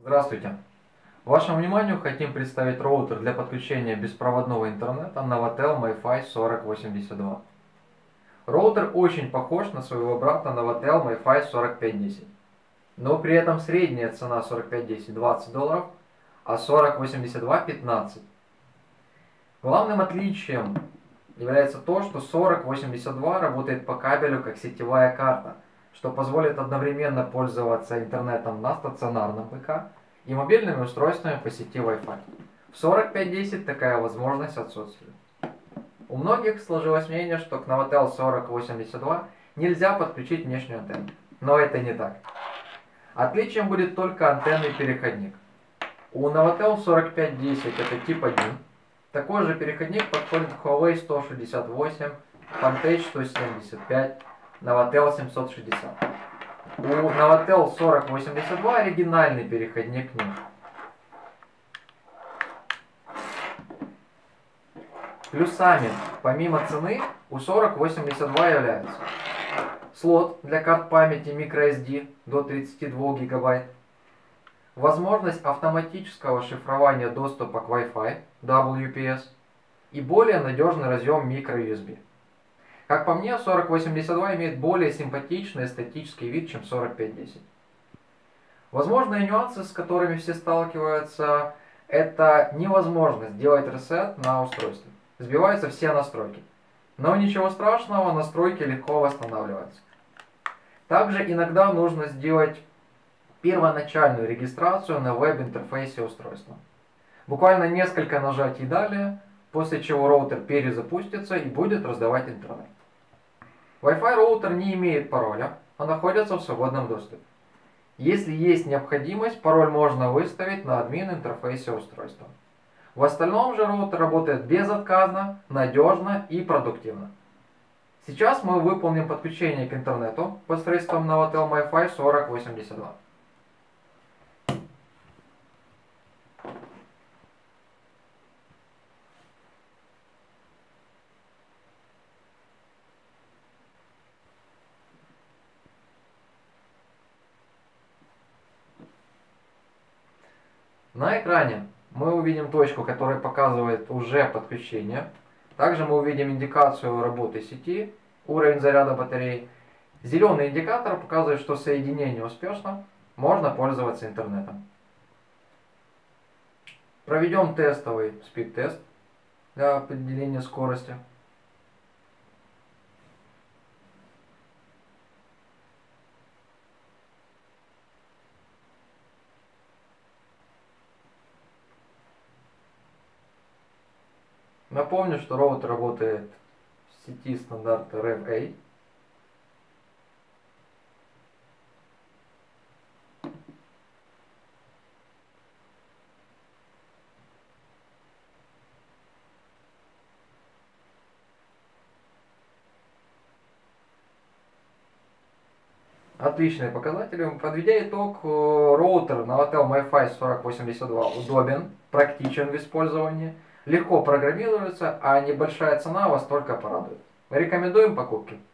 Здравствуйте! Вашему вниманию хотим представить роутер для подключения беспроводного интернета Navatel MiFi 4082. Роутер очень похож на своего брата Navatel MiFi 4510, но при этом средняя цена 4510 $20, а 4082 15. Главным отличием является то, что 4082 работает по кабелю как сетевая карта, что позволит одновременно пользоваться интернетом на стационарном ПК и мобильными устройствами по сети Wi-Fi. В 4510 такая возможность отсутствует. У многих сложилось мнение, что к Navatel 4082 нельзя подключить внешнюю антенну, но это не так. Отличием будет только антенный переходник. У Navatel 4510 это тип 1. Такой же переходник подходит к Huawei 168, Vantage 175, Navatel 760. У Navatel 4082 оригинальный переходник нет. Плюсами, помимо цены, у 4082 являются слот для карт памяти microSD до 32 ГБ, возможность автоматического шифрования доступа к Wi-Fi WPS и более надежный разъем microUSB. Как по мне, 4082 имеет более симпатичный эстетический вид, чем 4510. Возможные нюансы, с которыми все сталкиваются, это невозможность делать ресет на устройстве. Сбиваются все настройки. Но ничего страшного, настройки легко восстанавливаются. Также иногда нужно сделать первоначальную регистрацию на веб-интерфейсе устройства. Буквально несколько нажатий далее, после чего роутер перезапустится и будет раздавать интернет. Wi-Fi роутер не имеет пароля, а находится в свободном доступе. Если есть необходимость, пароль можно выставить на админ интерфейсе устройства. В остальном же роутер работает безотказно, надежно и продуктивно. Сейчас мы выполним подключение к интернету посредством Navatel MiFi 4082. На экране мы увидим точку, которая показывает уже подключение. Также мы увидим индикацию работы сети, уровень заряда батареи. Зеленый индикатор показывает, что соединение успешно, можно пользоваться интернетом. Проведем тестовый спид-тест для определения скорости. Напомню, что роутер работает в сети стандарта REV-A. Отличные показатели. Подведя итог, роутер Navatel MiFi 4082 удобен, практичен в использовании, легко программируется, а небольшая цена вас только порадует. Рекомендуем покупки.